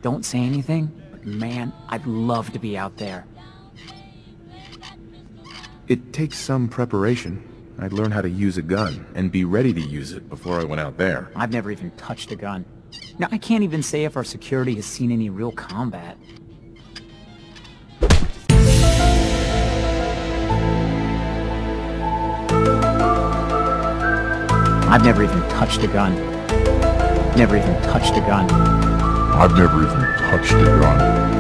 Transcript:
Don't say anything, but man, I'd love to be out there. It takes some preparation. I'd learn how to use a gun and be ready to use it before I went out there. I've never even touched a gun. Now, I can't even say if our security has seen any real combat. I've never even touched a gun. Never even touched a gun. I've never even touched a gun.